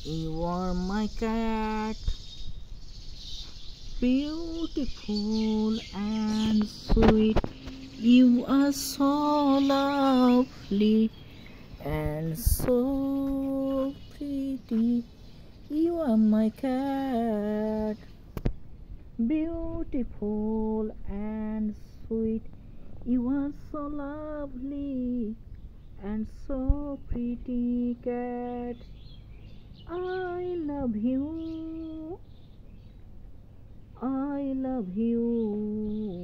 You are my cat, beautiful and sweet. You are so lovely and so pretty. You are my cat, beautiful and sweet. You are so lovely and so pretty, cat. I love you. I love you.